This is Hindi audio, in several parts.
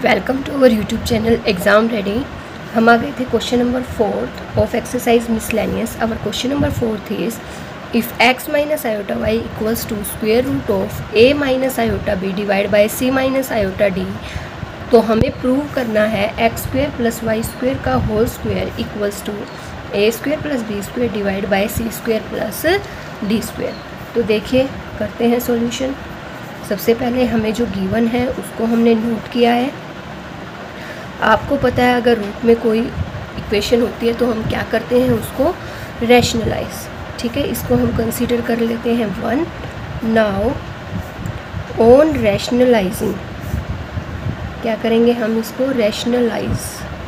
Welcome to our YouTube channel exam ready. हम आ गए थे question number 4 of exercise miscellaneous. Our question number 4 is if x minus iota y equals to square root of a minus iota b divide by c minus iota d. तो हमें प्रूव करना है x square plus y square का whole square equals to a square plus b square divide by c square plus d square. तो देखिए करते हैं सॉल्यूशन। सबसे पहले हमें जो गिवन है उसको हमने नोट किया है। आपको पता है अगर रूट में कोई इक्वेशन होती है तो हम क्या करते हैं, उसको रैशनलाइज। ठीक है, इसको हम कंसीडर कर लेते हैं 1। नाउ ऑन रैशनलाइजिंग क्या करेंगे, हम इसको रैशनलाइज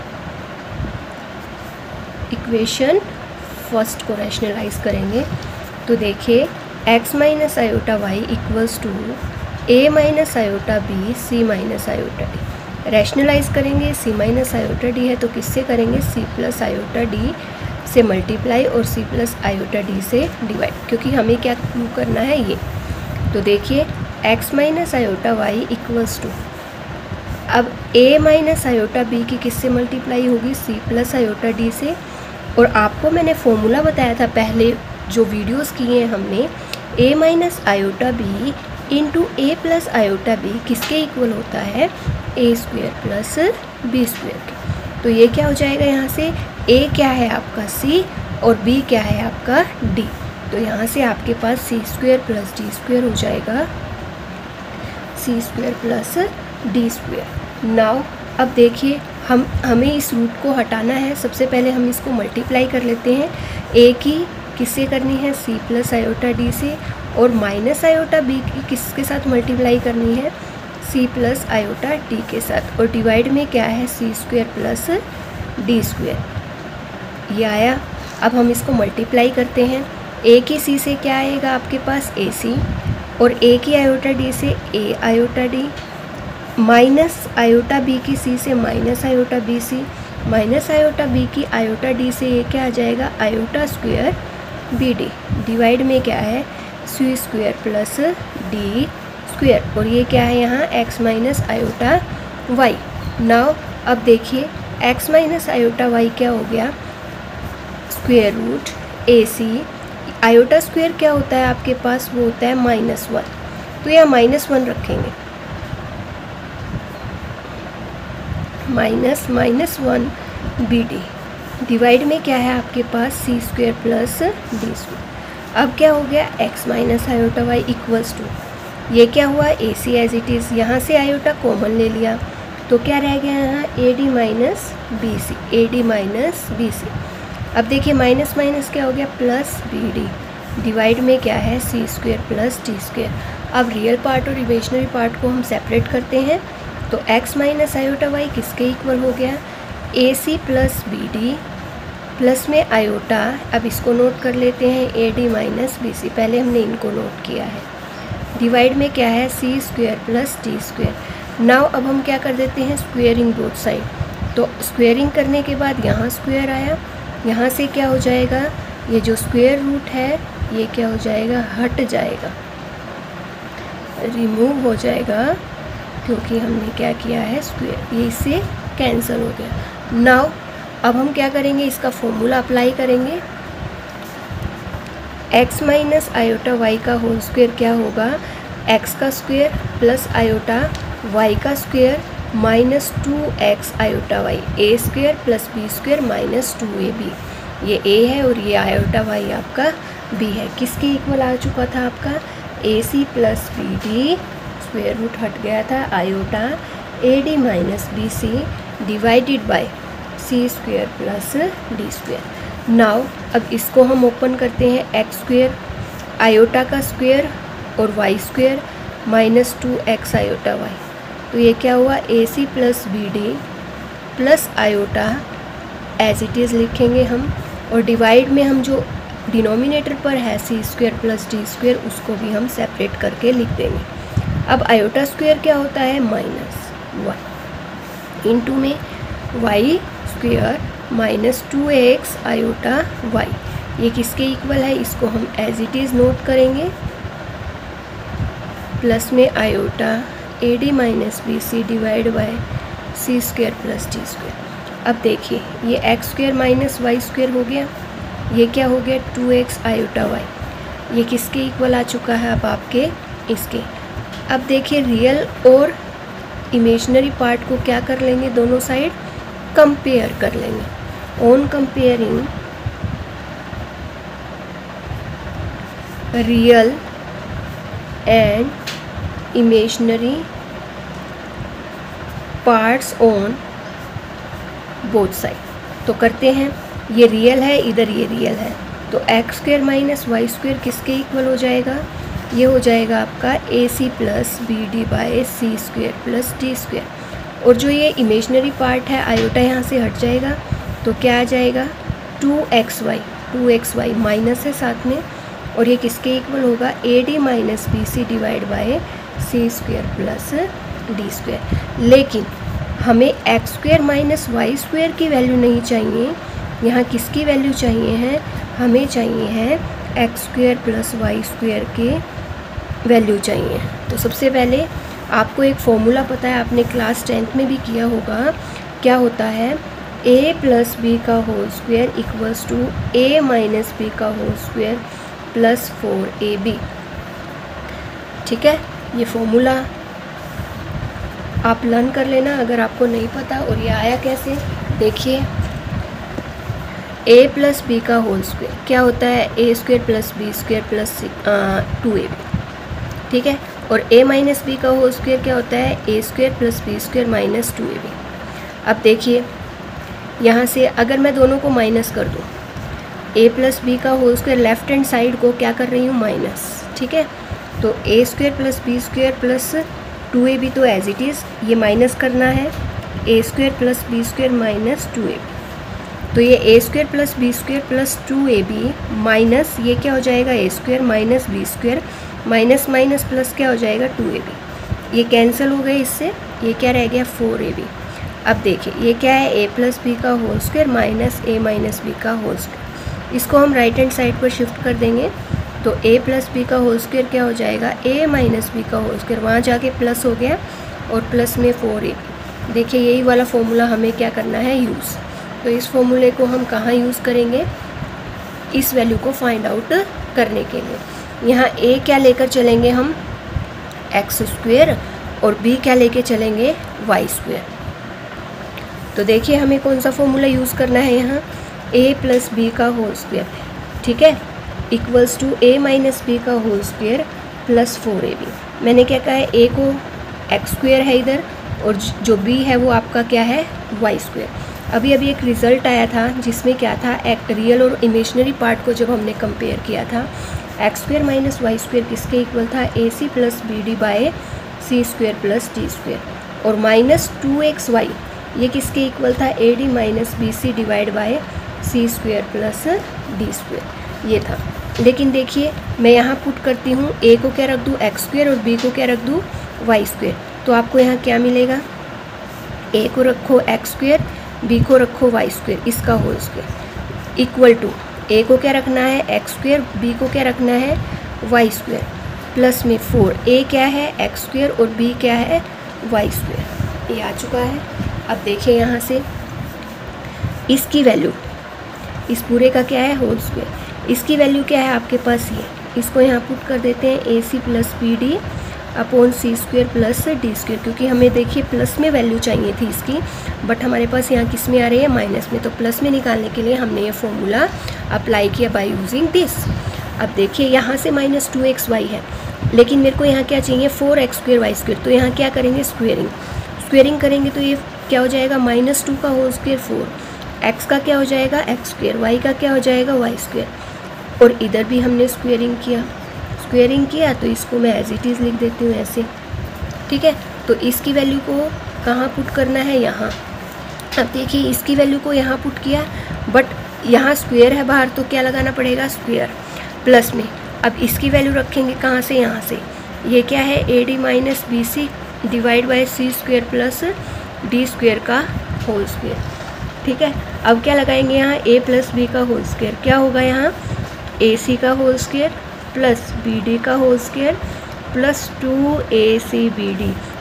इक्वेशन फर्स्ट को रैशनलाइज करेंगे। तो देखिए x minus iota y equals to a minus iota b c minus iota d. Rationalise करेंगे, c माइनस आयोटा डी है तो किससे करेंगे, c प्लस आयोटा डी से मल्टीप्लाई और c प्लस आयोटा डी से डिवाइड, क्योंकि हमें क्या प्रूव करना है ये। तो देखिए x minus iota y equals to, अब a माइनस आयोटा बी की किससे मल्टीप्लाई होगी, c प्लस आयोटा डी से। और आपको मैंने फॉर्मूला बताया था पहले जो वीडियोस किए हैं हमने, a minus iota b into a plus iota b किसके इक्वल होता है, a square plus b square के। तो ये क्या हो जाएगा, यहाँ से a क्या है आपका c और b क्या है आपका d। तो यहाँ से आपके पास c square plus d square हो जाएगा, c square plus d square. Now अब देखिए हमें इस रूट को हटाना है। सबसे पहले हम इसको मल्टीप्लाई कर लेते हैं। a की किससे करनी है, c प्लस आयोटा डी से, और माइनस आयोटा b की किसके साथ मल्टीप्लाई करनी है, c प्लस आयोटा डी के साथ। और डिवाइड में क्या है, c square plus d square. ये आया। अब हम इसको मल्टीप्लाई करते हैं। a की c से क्या आएगा आपके पास, ac, और a की आयोटा d से a iota d, minus iota b की c से minus iota b c, minus iota b की आयोटा d से ये क्या आ जाएगा, iota square b d. Divide में क्या है, c square plus d square, और ये क्या है यहाँ x minus iota y. Now अब देखिए x माइनस आयोटा वाई क्या हो गया, स्क्वेयर रूट ए सी, आयोटा स्क्वेयर क्या होता है आपके पास, वो होता है -1। तो यहाँ -1 रखेंगे, -1 बी डी। डिवाइड में क्या है आपके पास, c square plus d square. अब क्या हो गया, x minus iota y equals to, ये क्या हुआ, a c as it is, यहाँ से आयोटा कॉमन ले लिया तो क्या रह गया यहाँ, a D minus B c, a D minus B c. अब देखिए माइनस माइनस क्या हो गया, प्लस बी डी। डिवाइड में क्या है, c square plus d square. अब रियल पार्ट और इमेजिनरी पार्ट को हम सेपरेट करते हैं। तो x माइनस आयोटा वाई किसके इक्वल हो गया, a C plus B d, plus में आयोटा, अब इसको नोट कर लेते हैं, a D minus B c, पहले हमने इनको नोट किया है। डिवाइड में क्या है, c square plus d square. Now अब हम क्या कर देते हैं, स्क्वेयरिंग बोथ साइड। तो स्क्वेयरिंग करने के बाद यहाँ स्क्वेयर आया, यहाँ से क्या हो जाएगा, ये जो स्क्वेयर रूट है ये क्या हो जाएगा, हट जाएगा, रिमूव हो जाएगा, क्योंकि हमने क्या किया है, स्क्वेयर, ये इससे कैंसिल हो गया। नाउ अब हम क्या करेंगे, इसका फॉर्मूला अप्लाई करेंगे। x माइनस आयोटा वाई का होल स्क्वेयर क्या होगा, x का स्क्वेयर प्लस आयोटा y का square minus 2x iota y, a square plus b square minus 2ab। ये a है और ये आयोटा y आपका b है। किसके इक्वल आ चुका था आपका, a C plus B d, square root हट गया था, iota a D minus B c divided by c square plus d square. Now अब इसको हम ओपन करते हैं, एक्स स्क्वेयर आयोटा का स्क्वेयर और y square minus 2x iota y. तो ये क्या हुआ, a C plus B d plus iota as it is लिखेंगे हम, और डिवाइड में हम जो डिनोमिनेटर पर है c square plus d square उसको भी हम सेपरेट करके लिख देंगे। अब आयोटा स्क्वेयर क्या होता है, -1 इंटू में y square minus 2x iota y, ये किसके इक्वल है, इसको हम एज इट इज़ नोट करेंगे। प्लस में iota a D minus B C divide by c square plus D square. अब देखिए ये x square minus Y square हो गया, ये क्या हो गया 2x आयोटा वाई, ये किसके इक्वल आ चुका है अब आपके इसके। अब देखिए रियल और इमेजिनरी पार्ट को क्या कर लेंगे, दोनों साइड कंपेयर कर लेंगे। On comparing real and imaginary parts on both side, तो करते हैं। ये रियल है, इधर ये रियल है, तो x square minus Y square किसके इक्वल हो जाएगा, ये हो जाएगा आपका a C plus B D by C square plus D square. और जो ये इमेजिनरी पार्ट है आयोटा यहाँ से हट जाएगा, तो क्या आ जाएगा 2xy माइनस है साथ में, और ये किसके इक्वल होगा a D minus B C divide by C square plus D square. लेकिन हमें x square minus Y square की वैल्यू नहीं चाहिए, यहाँ किसकी वैल्यू चाहिए है, हमें चाहिए है x square plus Y square के वैल्यू चाहिए। तो सबसे पहले आपको एक फॉर्मूला पता है, आपने क्लास 10th में भी किया होगा, क्या होता है a प्लस बी का whole square equals to a minus B का होल स्क्वायर प्लस 4ab। ठीक है, ये फॉर्मूला आप लर्न कर लेना अगर आपको नहीं पता। और ये आया कैसे, देखिए a प्लस बी का होल स्क्वायर क्या होता है a square plus B square plus 2ab, ठीक है। और a माइनस बी का होल स्क्वायर क्या होता है a square plus B square minus 2ab। अब देखिए यहाँ से अगर मैं दोनों को माइनस कर दूँ, a प्लस बी का whole square left hand side को क्या कर रही हूँ माइनस, ठीक है। तो a square plus B square plus 2ab तो एज इट इज़ ये माइनस करना है, a square plus B square minus 2ab। तो ये a square plus B square plus 2ab minus ये क्या हो जाएगा a square minus B square minus minus plus क्या हो जाएगा 2ab। ये कैंसिल हो गए इससे, ये क्या रह गया 4ab। अब देखिए ये क्या है a प्लस बी का whole square minus a minus B का होल स्क्वायर, इसको हम राइट हैंड साइड पर शिफ्ट कर देंगे। तो a प्लस बी का होल स्क्वायर क्या हो जाएगा a माइनस बी का होल स्क्वायर, वहाँ जाके प्लस हो गया और प्लस में 4ab। देखिए यही वाला फॉर्मूला हमें क्या करना है यूज़। तो इस फॉर्मूले को हम कहाँ यूज़ करेंगे, इस वैल्यू को फाइंड आउट करने के लिए। यहाँ a क्या लेकर चलेंगे हम एक्स स्क्वायर और b क्या लेके चलेंगे वाई स्क्वायर। तो देखिए हमें कौन सा फॉर्मूला यूज़ करना है यहाँ a प्लस बी का होल स्क्वायर, ठीक है, equals to a minus B का होल स्क्वायर प्लस 4ab। मैंने क्या कहा है a को एक्स स्क्वायर है इधर और जो b है वो आपका क्या है वाई स्क्वायर। अभी एक रिज़ल्ट आया था जिसमें क्या था एक रियल और इमेजिनरी पार्ट को जब हमने कंपेयर किया था, X square minus Y square किसके इक्वल था A C plus B D by C square plus D square, और माइनस 2xy ये किसके इक्वल था A D minus B C divide by C square plus D square, ये था। लेकिन देखिए मैं यहाँ पुट करती हूँ a को क्या रख दूँ एक्स स्क्वायर और b को क्या रख दूँ वाई स्क्वायर, तो आपको यहाँ क्या मिलेगा a को रखो एक्स स्क्वायर, b को रखो वाई स्क्वायर, इसका whole square equal to a को क्या रखना है एक्स स्क्वायर, b को क्या रखना है वाई स्क्वायर, प्लस में 4 a क्या है एक्स स्क्वायर और b क्या है वाई स्क्वायर, ये आ चुका है। अब देखिए यहाँ से इसकी वैल्यू, इस पूरे का क्या है होल स्क्वायर, इसकी वैल्यू क्या है आपके पास ये, इसको यहाँ पुट कर देते हैं A C plus B D upon C square plus D square, क्योंकि हमें देखिए प्लस में वैल्यू चाहिए थी इसकी, बट हमारे पास यहाँ किस में आ रही है माइनस में, तो प्लस में निकालने के लिए हमने ये फॉर्मूला अप्लाई किया बाय यूजिंग दिस। अब देखिए यहाँ से माइनस 2xy है, लेकिन मेरे को यहाँ क्या चाहिए 4x स्क्वायर वाई स्क्वायर, तो यहाँ क्या करेंगे स्क्वेयरिंग करेंगे, तो ये क्या हो जाएगा माइनस 2 का होल स्क्वायर 4, x का क्या हो जाएगा एक्स स्क्वायर, y का क्या हो जाएगा वाई स्क्वायर, और इधर भी हमने स्क्वेयरिंग किया तो इसको मैं एज इट इज़ लिख देती हूँ ऐसे, ठीक है। तो इसकी वैल्यू को कहाँ पुट करना है यहाँ। अब देखिए इसकी वैल्यू को यहाँ पुट किया, बट यहाँ स्क्वेयर है बाहर तो क्या लगाना पड़ेगा स्क्वेयर प्लस में। अब इसकी वैल्यू रखेंगे कहाँ से, यहाँ से, ये क्या है A D minus B C divide by C square plus D square का होल स्क्वायर, ठीक है। अब क्या लगाएंगे यहाँ a प्लस बी का होल स्क्वायर, क्या होगा यहाँ ए सी का whole square plus B D का whole square plus 2ac bd,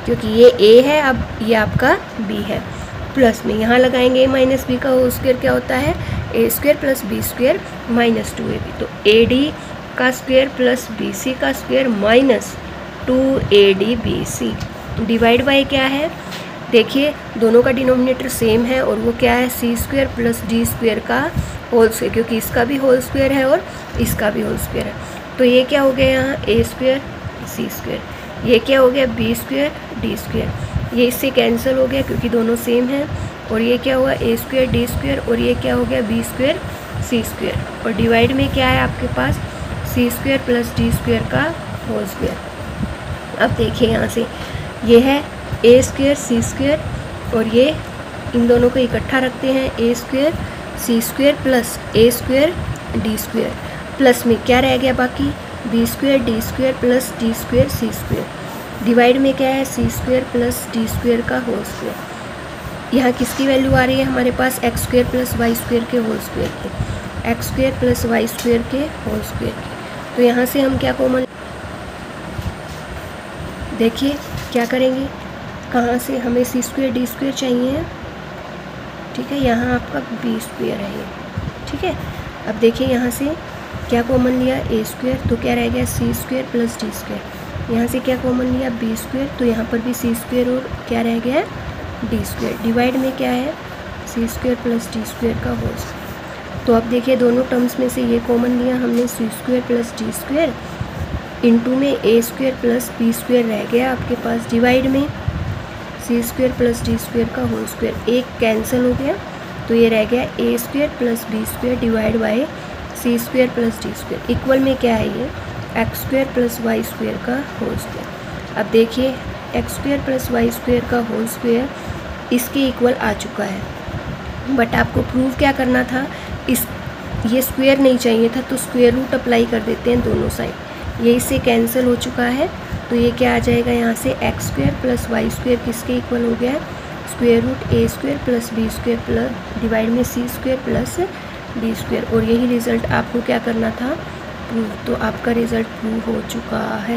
क्योंकि ये ए है, अब ये आपका बी है। प्लस में यहाँ लगाएंगे ए माइनस बी का होल स्क्वायर क्या होता है, A square plus B square minus 2ab। तो ए डी का स्क्वायर प्लस बी सी का square minus 2ADBC divide by क्या है, देखिए दोनों का डिनोमिनेटर सेम है और वो क्या है, C square plus D square का होल स्क्वायर, क्योंकि इसका भी होल स्क्वायर है और इसका भी होल स्क्वायर है। तो ये क्या हो गया यहाँ, ए स्क्वायर सी स्क्वायर, ये क्या हो गया, बी स्क्वायर डी स्क्वायर, ये इससे कैंसिल हो गया क्योंकि दोनों सेम हैं। और ये क्या हुआ, ए स्क्वायर डी स्क्वायर, और ये क्या हो गया, बी स्क्वायर सी स्क्वायर, और डिवाइड में क्या है आपके पास, C square plus D square का होल स्क्वायर। अब देखिए यहाँ से ये है ए स्क्वायर सी स्क्वायर, और ये इन दोनों को इकट्ठा रखते हैं, A square C square plus A square D square, plus में क्या रह गया बाकी, B square D square plus D square C square, divide में क्या है, C square plus D square का होल स्क्वायर। यहाँ किसकी वैल्यू आ रही है हमारे पास, X square plus Y square के होल स्क्वायर की, X square plus Y square के होल स्क्वायर की। तो यहाँ से हम क्या कॉमन, देखिए क्या करेंगे, कहाँ से हमें सी स्क्वायर डी स्क्वायर चाहिए, ठीक है, यहाँ आपका बी स्क्वायर है ये, ठीक है। अब देखिए यहाँ से क्या कॉमन लिया, ए स्क्वायर, तो क्या रह गया, C square plus D square, यहाँ से क्या कॉमन लिया, बी स्क्वायर, तो यहाँ पर भी सी स्क्वायर और क्या रह गया, डी स्क्वायर, डिवाइड में क्या है, C square plus D square का होल स्क्वायर। तो अब देखिए दोनों टर्म्स में से ये कॉमन लिया हमने, C square plus D square, into में A square plus B square रह गया आपके पास, डिवाइड में C square plus D square का होल स्क्वायर, एक कैंसिल हो गया तो ये रह गया A square plus B square divide by C square plus D square, equal में क्या है ये, x square plus Y square का होल स्क्वायर। अब देखिए X square plus Y square का होल स्क्वायर इसके इक्वल आ चुका है, बट आपको प्रूव क्या करना था, इस ये स्क्वायर नहीं चाहिए था तो स्क्वायर रूट अप्लाई कर देते हैं दोनों साइड, ये इससे कैंसिल हो चुका है। तो ये क्या आ जाएगा यहाँ से, X square plus Y square किसके इक्वल हो गया, square root A square plus B square plus divide में C square plus D square, और यही रिज़ल्ट आपको क्या करना था, प्रूव। तो आपका रिज़ल्ट प्रूव हो चुका है।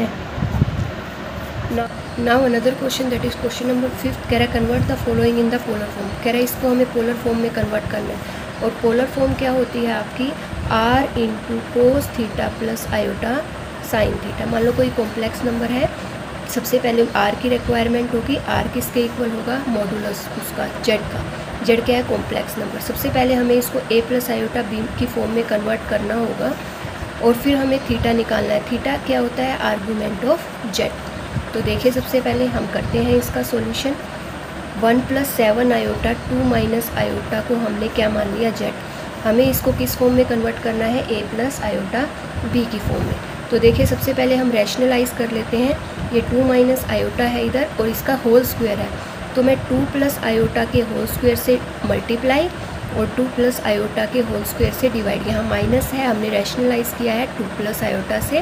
Now another question, that is question number 5, कह रहा है convert the following in the polar form, कह रहा है इसको हमें पोलर फॉर्म में कन्वर्ट करना है। और पोलर फॉर्म क्या होती है आपकी, R into cos theta plus iota sine theta. मान लो कोई कॉम्प्लेक्स नंबर है, सबसे पहले आर की रिक्वायरमेंट होगी, आर किसके इक्वल होगा, मॉडुलस उसका जेड का, जेड क्या है, कॉम्प्लेक्स नंबर। सबसे पहले हमें इसको ए प्लस आयोटा बी की फॉर्म में कन्वर्ट करना होगा, और फिर हमें थीटा निकालना है। थीटा क्या होता है, आर्गूमेंट ऑफ जेड। तो देखिए सबसे पहले हम करते हैं इसका सॉल्यूशन। 1 + 7 आयोटा 2 माइनस आयोटा को हमने क्या मान लिया, जेड। हमें इसको किस फॉर्म में कन्वर्ट करना है, ए प्लस आयोटा बी की फॉर्म में। तो देखिए सबसे पहले हम रैशनलाइज कर लेते हैं, ये 2 माइनस आयोटा है इधर और इसका होल स्क्वायर है, तो मैं 2 प्लस आयोटा के होल स्क्वायर से मल्टीप्लाई और 2 प्लस आयोटा के होल स्क्वायर से डिवाइड। यहाँ माइनस है, हमने रैशनलाइज किया है 2 प्लस आयोटा से,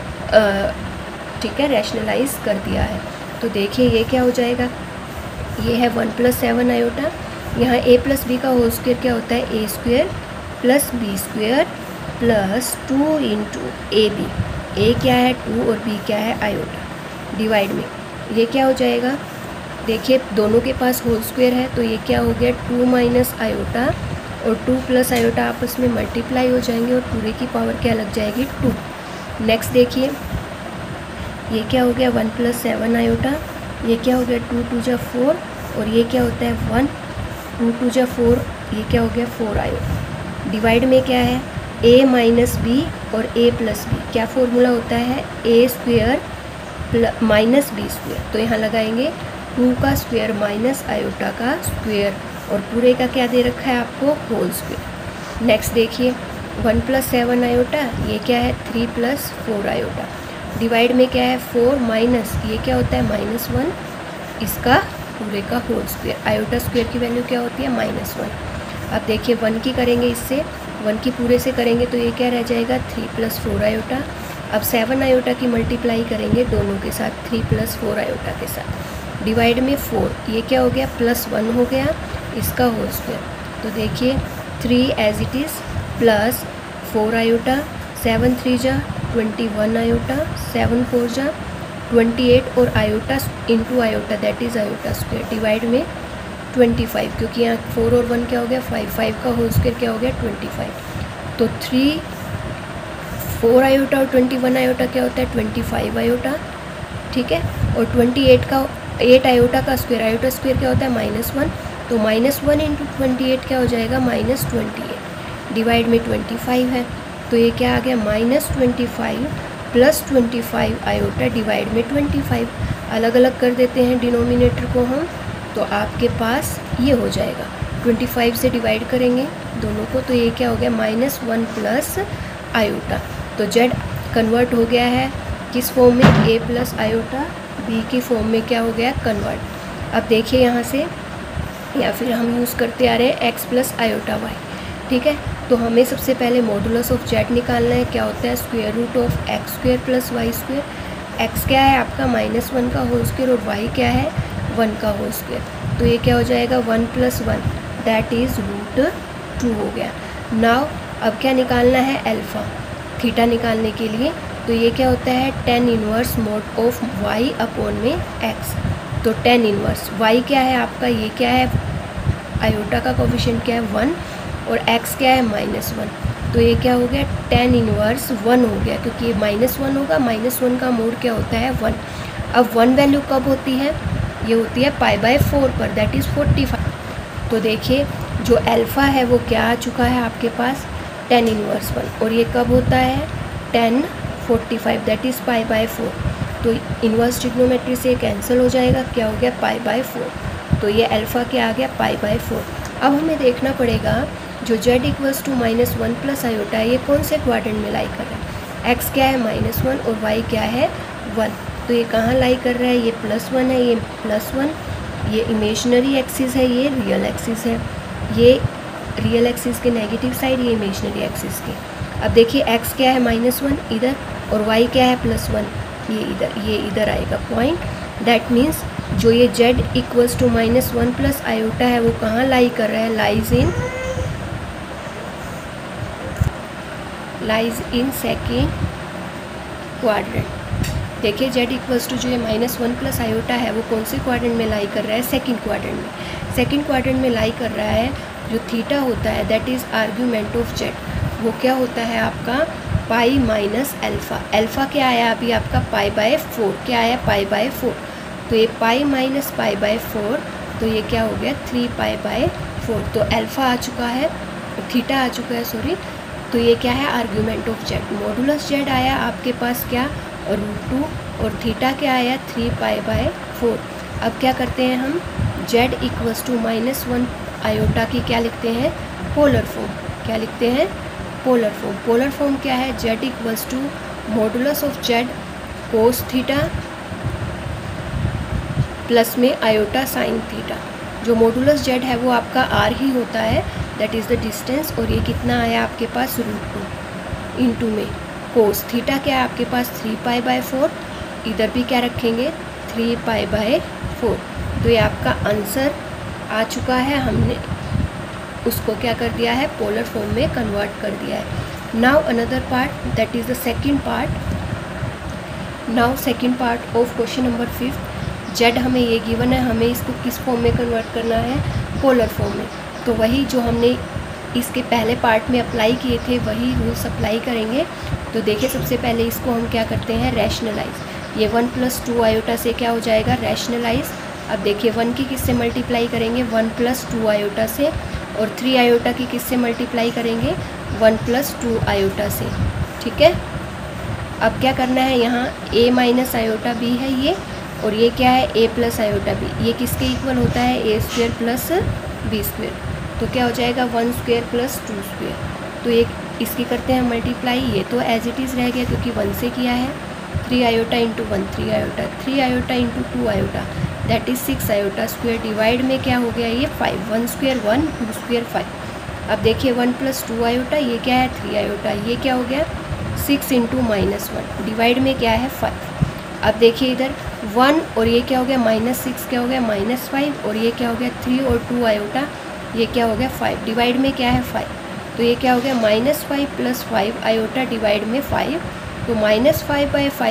ठीक है, रैशनलाइज कर दिया है। तो देखिए ये क्या हो जाएगा, ये है 1 + 7 आयोटा, यहाँ ए प्लस बी का होल स्क्वायर क्या होता है, A square plus B square plus 2 into A B, A क्या है 2 और बी क्या है आयोटा, डिवाइड में ये क्या हो जाएगा, देखिए दोनों के पास होल स्क्वायर है तो ये क्या हो गया 2 माइनस आयोटा और 2 प्लस आयोटा आपस में मल्टीप्लाई हो जाएंगे और पूरे की पावर क्या लग जाएगी 2। नेक्स्ट देखिए ये क्या हो गया 1 + 7 आयोटा, ये क्या हो गया 2 × 2 = 4 और ये क्या होता है 1, 2 × 2 = 4, ये क्या हो गया 4 आयोटा, डिवाइड में क्या है a माइनस बी और a प्लस बी, क्या फॉर्मूला होता है A square minus B square. तो यहाँ लगाएंगे 2 का स्क्वायर माइनस आयोटा का स्क्वायर और पूरे का क्या दे रखा है आपको, होल स्क्वायर। नेक्स्ट देखिए 1 + 7 आयोटा, ये क्या है 3 + 4 आयोटा, डिवाइड में क्या है 4 माइनस ये क्या होता है -1, इसका पूरे का होल स्क्वायर। आयोटा स्क्वायर की वैल्यू क्या होती है -1। अब देखिए 1 की करेंगे, इससे 1 की पूरे से करेंगे तो ये क्या रह जाएगा 3 + 4 आयोटा। अब 7 आयोटा की मल्टीप्लाई करेंगे दोनों के साथ, 3 + 4 आयोटा के साथ, डिवाइड में 4, ये क्या हो गया +1 हो गया इसका होल स्क्वायर। तो देखिए 3 as it is plus 4 iota, 7 × 3 = 21 iota, 7 × 4 = 28 और iota into iota that is iota square divide में 25, क्योंकि यहाँ 4 और 1 क्या हो गया 5, 5 का होल स्क्वायर क्या हो गया 25। तो 4 आयोटा और 21 आयोटा क्या होता है 25 आयोटा, ठीक है। और 28 का 8 आयोटा का स्क्वायर, आयोटा स्क्वायर क्या होता है -1, तो -1 इंटू 28 क्या हो जाएगा -28 डिवाइड में 25 है, तो ये क्या आ गया -25 प्लस 25 आयोटा डिवाइड में 25। अलग अलग कर देते हैं डिनोमिनेटर को हम, तो आपके पास ये हो जाएगा 25 से डिवाइड करेंगे दोनों को, तो ये क्या हो गया -1 प्लस आयोटा। तो जेड कन्वर्ट हो गया है किस फॉर्म में, a प्लस आयोटा b की फॉर्म में क्या हो गया कन्वर्ट। अब देखिए यहाँ से, या फिर हम यूज़ करते आ रहे हैं x प्लस आयोटा y, ठीक है। तो हमें सबसे पहले मॉडुलस ऑफ जेड निकालना है, क्या होता है square root of X square plus Y square. X क्या है आपका -1 का होल स्क्वायर और y क्या है 1 का होल स्क्वायर, तो ये क्या हो जाएगा 1 + 1 दैट इज़ √2 हो गया। नाउ अब क्या निकालना है अल्फ़ा, थीटा निकालने के लिए, तो ये क्या होता है tan inverse mod of y upon में x। तो tan इनवर्स y क्या है आपका, ये क्या है आयोटा का कोफिशिएंट क्या है 1 और x क्या है -1, तो ये क्या हो गया tan इनवर्स 1 हो गया, क्योंकि ये -1 होगा, -1 का मोड क्या होता है 1। अब 1 वैल्यू कब होती है, ये होती है π/4 पर दैट इज़ 45। तो देखिए जो अल्फ़ा है वो क्या आ चुका है आपके पास tan इनवर्स 1, और ये कब होता है tan 45 दैट इज़ π/4। तो इनवर्स ट्रिग्नोमेट्री से कैंसिल हो जाएगा, क्या हो गया π/4, तो ये अल्फ़ा क्या आ गया π/4। अब हमें देखना पड़ेगा जो z = -1 प्लस आयोटा है ये कौन से क्वाड्रेंट में लाई कर रहा है, x क्या है -1 और y क्या है 1, तो ये कहाँ लाई कर रहा है, ये +1 है, ये +1, ये इमेजनरी एक्सिस है, ये रियल एक्सिस है, ये रियल एक्सिस के नेगेटिव साइड, ये इमेजनरी एक्सिस के। अब देखिए x क्या है -1 इधर और y क्या है +1 ये इधर आएगा पॉइंट, दैट मीन्स जो ये z = -1 प्लस आयोटा है वो कहाँ लाई कर रहा है, लाइज इन सेकेंड क्वाड्रेंट। देखिए z = जो ये -1 प्लस आयोटा है वो कौन से क्वाड्रेंट में लाई कर रहा है, सेकंड क्वाड्रेंट में। सेकंड क्वाड्रेंट में लाई कर रहा है, जो थीटा होता है that is argument of z, वो क्या होता है आपका पाई माइनस अल्फ़ा। अल्फ़ा क्या आया अभी आपका π/4, क्या आया π/4, तो ये पाई माइनस π/4, तो ये क्या हो गया 3π/4। तो अल्फ़ा आ चुका है, थीटा आ चुका है सॉरी, तो ये क्या है argument of Z. Modulus Z आया आपके पास क्या √2 और थीटा क्या आया 3π/4। अब क्या करते हैं हम, z = -1 आयोटा की क्या लिखते हैं पोलर फॉर्म, क्या लिखते हैं पोलर फॉर्म। पोलर फॉर्म क्या है, z = modulus of Z cos theta plus में आयोटा साइन थीटा। जो मॉडुलस जेड है वो आपका r ही होता है दैट इज़ द डिस्टेंस, और ये कितना आया आपके पास √2 इंटू में कोस थीटा क्या है आपके पास 3π/4, इधर भी क्या रखेंगे 3π/4। तो ये आपका आंसर आ चुका है, हमने उसको क्या कर दिया है पोलर फॉर्म में कन्वर्ट कर दिया है। Now another part that is the second part. Now second part of question number 5, Z हमें ये गिवन है, हमें इसको किस फॉर्म में कन्वर्ट करना है पोलर फॉर्म में। तो वही जो हमने इसके पहले पार्ट में अप्लाई किए थे वही रूल्स अप्लाई करेंगे। तो देखिए सबसे पहले इसको हम क्या करते हैं रैशनलाइज, ये 1 + 2 आयोटा से क्या हो जाएगा रैशनलाइज। अब देखिए 1 की किससे मल्टीप्लाई करेंगे 1 + 2 आयोटा से, और 3 आयोटा की किससे मल्टीप्लाई करेंगे 1 + 2 आयोटा से, ठीक है। अब क्या करना है, यहाँ a माइनस आयोटा b है ये, और ये क्या है a प्लस आयोटा b, ये किसके इक्वल होता है a² प्लस b², तो क्या हो जाएगा 1² प्लस 2²। तो ये इसकी करते हैं मल्टीप्लाई, ये तो एज इट इज़ रह गया क्योंकि 1 से किया है। 3 iota into 1 3 iota, 3 iota into 2 iota that is 6 iota square, divide में क्या हो गया ये 5, 1² 1 2² 5। अब देखिए 1 + 2 आयोटा, ये क्या है 3 आयोटा, ये क्या हो गया 6 इंटू -1, डिवाइड में क्या है 5। अब देखिए इधर 1 और ये क्या हो गया -6 क्या हो गया -5, और ये क्या हो गया 3 और 2 आयोटा, ये क्या हो गया 5, डिवाइड में क्या है 5, तो ये क्या हो गया -5 + 5 आयोटा डिवाइड में 5, तो -5/5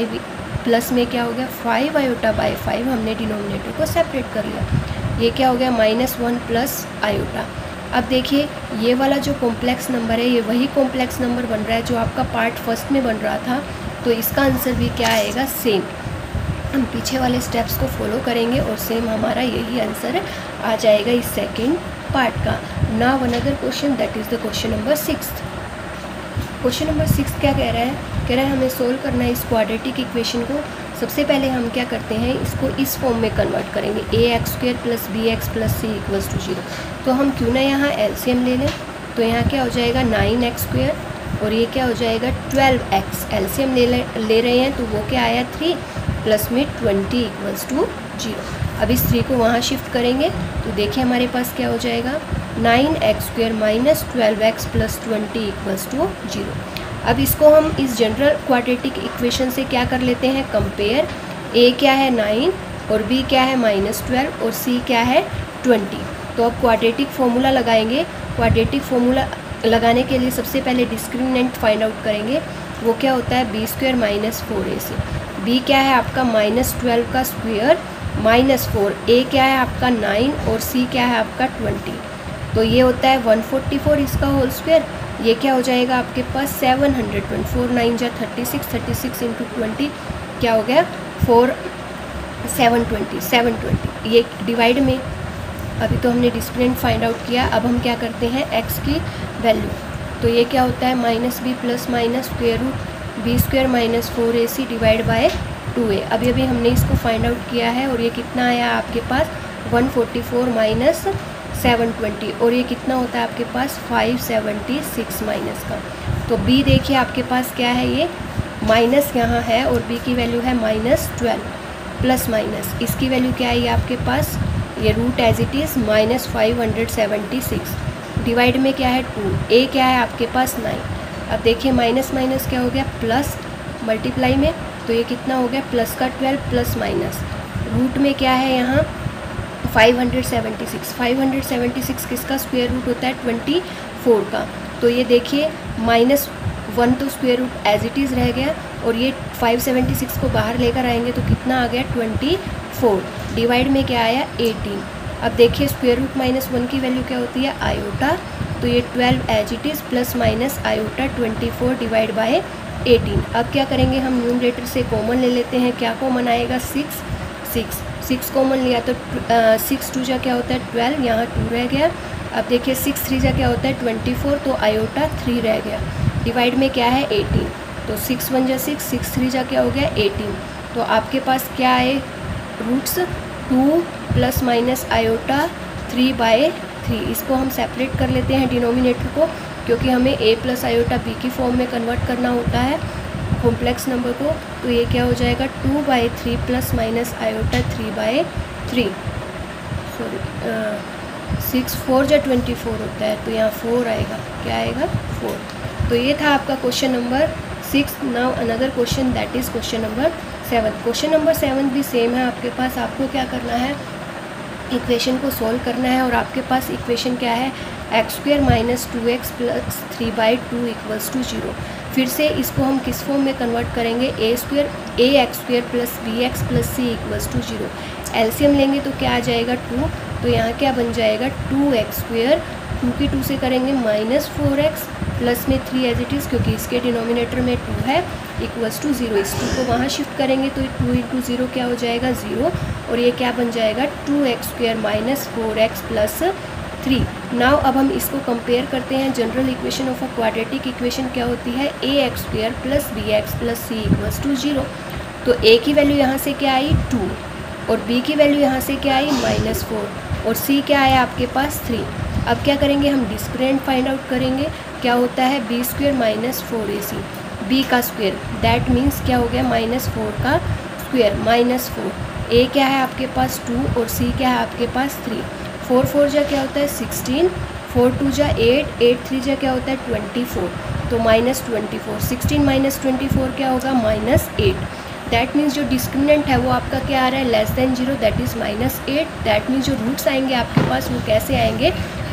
प्लस में क्या हो गया 5 आयोटा बाय 5, हमने डिनोमिनेटर को सेपरेट कर लिया। ये क्या हो गया -1 प्लस आयोटा। अब देखिए ये वाला जो कॉम्प्लेक्स नंबर है ये वही कॉम्प्लेक्स नंबर बन रहा है जो आपका पार्ट फर्स्ट में बन रहा था, तो इसका आंसर भी क्या आएगा सेम। हम पीछे वाले स्टेप्स को फॉलो करेंगे और सेम हमारा यही आंसर आ जाएगा इस सेकेंड पार्ट का। Now another question, that is the question number 6। Question number 6 क्या कह रहा है हमें सोल्व करना है इस क्वाड्रेटिक इक्वेशन को। सबसे पहले हम क्या करते हैं, इसको इस फॉर्म में कन्वर्ट करेंगे, ax² + bx + c = 0। तो हम क्यों ना यहाँ एलसीएम ले लें, तो यहाँ क्या हो जाएगा 9x² और ये क्या हो जाएगा 12x। एलसीएम ले रहे हैं तो वो क्या आया 3 प्लस में 20 = 0। अब इस 3 को वहाँ शिफ्ट करेंगे तो देखिए हमारे पास क्या हो जाएगा 9x² - 12x + 20 = 0। अब इसको हम इस जनरल क्वाड्रेटिक इक्वेशन से क्या कर लेते हैं कंपेयर। a क्या है 9 और b क्या है -12 और c क्या है 20। तो अब क्वाड्रेटिक फॉर्मूला लगाएंगे। क्वाड्रेटिक फॉर्मूला लगाने के लिए सबसे पहले डिस्क्रिमिनेंट फाइंड आउट करेंगे, वो क्या होता है b² - 4ac। b क्या है आपका -12 का स्क्वायर -4, a क्या है आपका 9 और c क्या है आपका 20। तो ये होता है 144 इसका होल स्क्वायर। ये क्या हो जाएगा आपके पास 720, 4 9 जा 36, 36 × 20 क्या हो गया 720। ये डिवाइड में अभी तो हमने डिस्क्रिमिनेंट फाइंड आउट किया। अब हम क्या करते हैं x की वैल्यू, तो ये क्या होता है -b + -√b² - 4ac divide by 2a। अभी हमने इसको फाइंड आउट किया है और ये कितना आया आपके पास 144 - 720 और ये कितना होता है आपके पास 576 माइनस का। तो b देखिए आपके पास क्या है, ये माइनस यहाँ है और b की वैल्यू है -12 प्लस माइनस इसकी वैल्यू क्या है ये आपके पास, ये root as it is -576 divide में क्या है 2, a क्या है आपके पास 9। अब देखिए माइनस माइनस क्या हो गया प्लस, मल्टीप्लाई में तो ये कितना हो गया प्लस का 12 प्लस माइनस, रूट में क्या है यहाँ 576 किसका स्क्वायर रूट होता है 24 का। तो ये देखिए -1 तो square root as it is रह गया और ये 576 को बाहर लेकर आएंगे तो कितना आ गया 24 डिवाइड में क्या आया 18। अब देखिए स्क्वायर रूट -1 की वैल्यू क्या होती है आयोटा, तो ये 12 as it is plus minus iota 24 divide by 18। अब क्या करेंगे हम न्यूमरेटर से कॉमन ले लेते हैं, क्या कॉमन आएगा 6 कॉमन लिया तो 6 2 जा क्या होता है 12, यहाँ 2 रह गया। अब देखिए 6 3 जा क्या होता है 24 तो आयोटा 3 रह गया डिवाइड में क्या है 18। तो 6 1 जा 6, 6 3 जा क्या हो गया 18। तो आपके पास क्या आए रूट्स 2 प्लस माइनस आयोटा 3/3। इसको हम सेपरेट कर लेते हैं डिनोमिनेटर को, क्योंकि हमें a + आयोटा b की फॉर्म में कन्वर्ट करना होता है कॉम्प्लेक्स नंबर को। तो ये क्या हो जाएगा 2/3 प्लस माइनस आयोटा 3/3। सॉरी 6 4 जा 24 होता है तो यहाँ 4 आएगा, क्या आएगा 4। तो ये था आपका question number 6। Now another question that is question number 7। Question number 7 भी सेम है आपके पास। आपको क्या करना है इक्वेशन को सॉल्व करना है और आपके पास इक्वेशन क्या है x² - 2x + 3/2 = 0। फिर से इसको हम किस फॉर्म में कन्वर्ट करेंगे ax² + bx + c = 0। एलसीएम लेंगे तो क्या आ जाएगा 2, तो यहाँ क्या बन जाएगा 2x², 2 की 2 से करेंगे -4x प्लस में 3 एज इट इज़, क्योंकि इसके डिनोमिनेटर में 2 है = 0। इस 2 को वहाँ शिफ्ट करेंगे तो 2 × 0 क्या हो जाएगा 0 और ये क्या बन जाएगा 2x² - 4x + 3। नाउ अब हम इसको कंपेयर करते हैं। General equation of a quadratic equation क्या होती है ax² + bx + c = 0। तो a की वैल्यू यहाँ से क्या आई 2 और b की वैल्यू यहाँ से क्या आई -4 और c क्या आया आपके पास 3। अब क्या करेंगे हम डिस्क्रिमिनेंट फाइंड आउट करेंगे, क्या होता है b² - 4ac, b का स्क्वायर दैट मीन्स क्या हो गया -4 का स्क्वायर -4। a क्या है आपके पास 2 और c क्या है आपके पास 3। 4 4 जा क्या होता है 16, 4 2 जा 8, 8 3 जा क्या होता है 24, तो -24। 16 - 24 क्या होगा -8। दैट मीन्स जो डिस्क्रिमिनेंट है वो आपका क्या आ रहा है <0, दैट इज़ -8। दैट मीन्स जो रूट्स आएंगे आपके पास वो कैसे आएंगे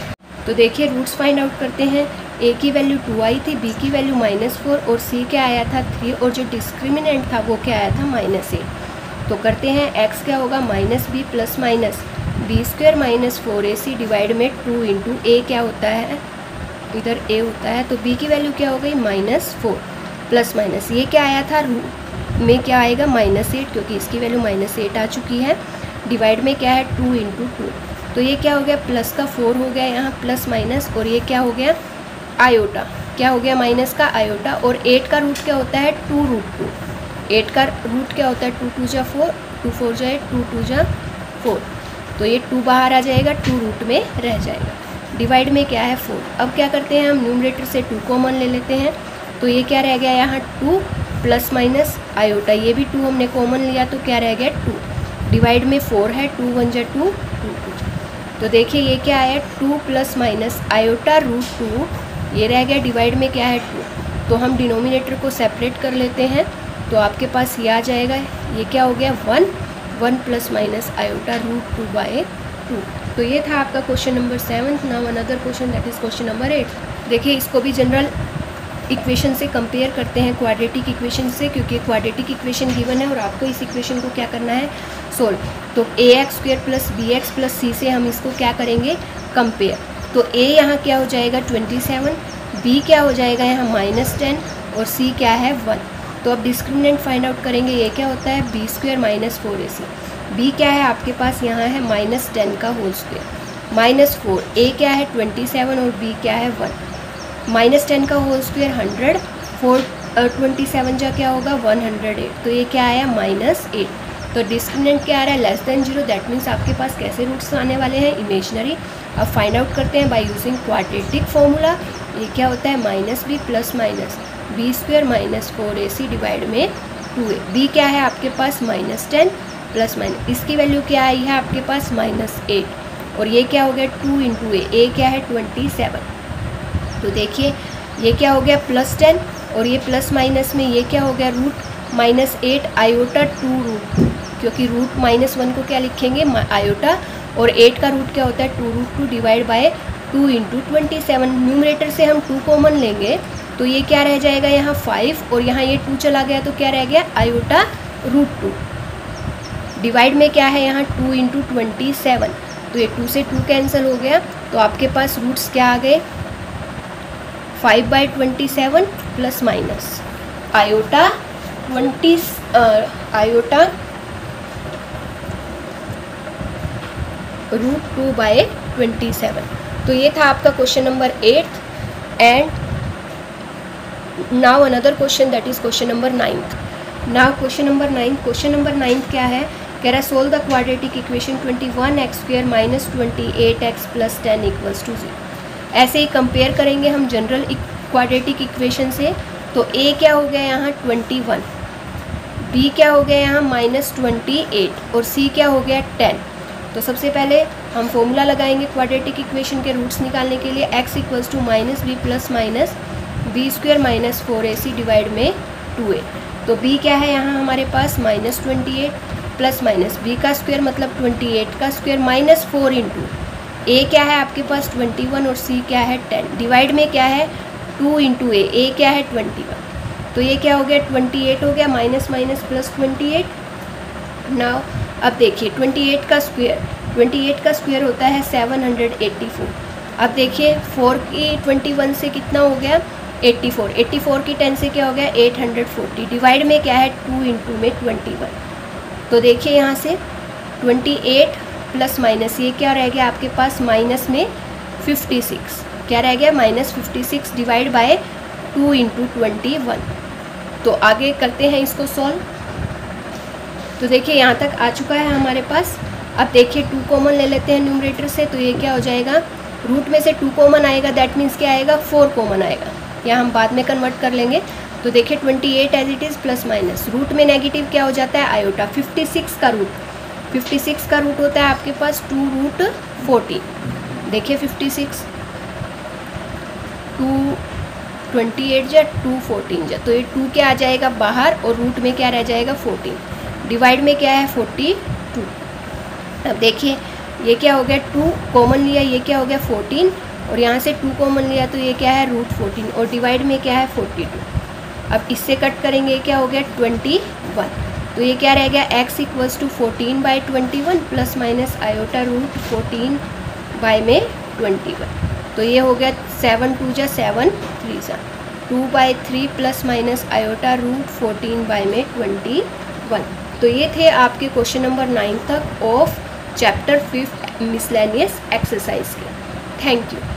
तो देखिए रूट्स फाइंड आउट करते हैं। ए की वैल्यू 2 आई थी, बी की वैल्यू -4 और सी क्या आया था 3 और जो डिस्क्रिमिनेंट था वो क्या आया था -8। तो करते हैं x क्या होगा -b plus minus B square -4ac divide में 2 इंटू ए क्या होता है, इधर a होता है, तो b की वैल्यू क्या हो गई -4 प्लस माइनस ये क्या आया था रूट में क्या आएगा -8 क्योंकि इसकी वैल्यू -8 आ चुकी है, डिवाइड में क्या है 2 इंटू 2। तो ये क्या हो गया प्लस का 4 हो गया यहाँ प्लस माइनस, और ये क्या हो गया आयोटा, क्या हो गया माइनस का आयोटा। और 8 का रूट क्या होता है 2√2, 8 का रूट क्या होता है 2 2 जा 4, 2 4 जा 8, 2 2 जा 4, तो ये 2 बाहर आ जाएगा, 2 रूट में रह जाएगा, डिवाइड में क्या है 4। अब क्या करते हैं हम न्यूमरेटर से 2 कॉमन ले लेते हैं, तो ये क्या रह गया यहाँ 2 प्लस माइनस आयोटा, ये भी 2 हमने कॉमन लिया तो क्या रह गया 2, डिवाइड में 4 है, 2 1 जा 2, 2 2। तो देखिए ये क्या आया 2 प्लस माइनस आयोटा √2, ये रह गया, डिवाइड में क्या है 2। तो हम डिनोमिनेटर को सेपरेट कर लेते हैं, तो आपके पास ये आ जाएगा, ये क्या हो गया 1 प्लस माइनस आयोटा √2/2। तो ये था आपका question number 7। Now another question that is question number 8। देखिए इसको भी जनरल इक्वेशन से कंपेयर करते हैं क्वाड्रेटिक इक्वेशन से, क्योंकि क्वाड्रेटिक इक्वेशन गिवन है और आपको इस इक्वेशन को क्या करना है सोल्व। तो ax² plus bx plus c से हम इसको क्या करेंगे कंपेयर। तो a यहाँ क्या हो जाएगा 27, b क्या हो जाएगा यहाँ -10 और c क्या है 1। तो अब डिस्क्रिमिनेंट फाइंड आउट करेंगे, ये क्या होता है b² -4ac, b क्या है आपके पास यहाँ है -10 का होल स्क्वायर -4, a क्या है 27 और b क्या है 1, -10 का होल स्क्वायर 100, 27 जा क्या होगा 108, तो ये क्या आया -8। तो डिस्क्रिमिनेंट क्या आ रहा है <0, दैट मीन्स आपके पास कैसे रूट्स आने वाले हैं इमेजनरी। अब फाइंड आउट करते हैं बाय यूजिंग क्वाड्रेटिक फॉर्मूला। ये क्या होता है -b plus minus b² -4ac divide में 2a, b क्या है आपके पास -10 प्लस माइनस इसकी वैल्यू क्या आई है आपके पास -8, और ये क्या हो गया 2 इंटू a क्या है 27। तो देखिए ये क्या हो गया +10 और ये प्लस माइनस में ये क्या हो गया √-8 आयोटा 2√2, क्योंकि √-1 को क्या लिखेंगे आयोटा, और 8 का रूट क्या होता है 2√2 डिवाइड बाय 2 इंटू 27। न्यूमरेटर से हम 2 कॉमन लेंगे तो ये क्या रह जाएगा यहाँ 5, और यहाँ ये 2 चला गया तो क्या रह गया आयोटा √2, डिवाइड में क्या है यहाँ 2 इंटू 27, तो ये 2 से 2 कैंसिल हो गया, तो आपके पास रूट्स क्या आ गए 5/27 प्लस माइनस आयोटा √2/27। तो ये था आपका question number 8। And now another question that is question number 9। Now question number 9 क्या है, कह रहा है solve the quadratic equation 21x² -28x + 10 = 0। ऐसे ही कंपेयर करेंगे हम जनरल क्वाड्रेटिक इक्वेशन से। तो a क्या हो गया यहाँ 21, b क्या हो गया यहाँ -28 और c क्या हो गया 10। तो सबसे पहले हम फॉर्मूला लगाएंगे क्वाड्रेटिक इक्वेशन के रूट्स निकालने के लिए, x = -b plus minus b² -4ac divide में 2a। तो b क्या है यहाँ हमारे पास -28 प्लस माइनस b का स्क्वायर मतलब 28 का स्क्वायर -4 इंटू a क्या है आपके पास 21 और c क्या है 10, डिवाइड में क्या है 2 इंटू a क्या है 21। तो ये क्या हो गया 28 हो गया, माइनस माइनस प्लस 28। नाउ अब देखिए 28 का स्क्वायर होता है 784। अब देखिए 4 की 21 से कितना हो गया 84, 84 की 10 से क्या हो गया 840, डिवाइड में क्या है 2 इंटू में 21। तो देखिए यहाँ से 28 प्लस माइनस ये क्या रह गया आपके पास माइनस में 56, क्या रह गया -56 डिवाइड बाय 2 इंटू 21। तो आगे करते हैं इसको सॉल्व। तो देखिए यहाँ तक आ चुका है हमारे पास। अब देखिए 2 कॉमन ले लेते हैं न्यूमरेटर से, तो ये क्या हो जाएगा रूट में से 2 कॉमन आएगा, दैट मीन्स क्या आएगा 4 कॉमन आएगा, या हम बाद में कन्वर्ट कर लेंगे। तो देखिए 28 as it is plus minus root में नेगेटिव क्या हो जाता है आयोटा, 56 का रूट होता है आपके पास 2√14। देखिए 56 228 जा 214 जा, तो ये 2 क्या आ जाएगा बाहर और रूट में क्या रह जाएगा 14, डिवाइड में क्या है 42। अब देखिए ये क्या हो गया 2 कॉमन लिया, ये क्या हो गया 14, और यहाँ से 2 कॉमन लिया तो ये क्या है √14 और डिवाइड में क्या है 42। अब इससे कट करेंगे क्या हो गया 21। तो ये क्या रह गया x equals to 14/21 plus minus iota √14 में 21। तो ये हो गया 7 2 जा 7 3 जा 2/3 प्लस माइनस आयोटा √14 में 21। तो ये थे आपके क्वेश्चन नंबर 9 तक ऑफ चैप्टर 5 मिसलेनियस एक्सरसाइज के। Thank you.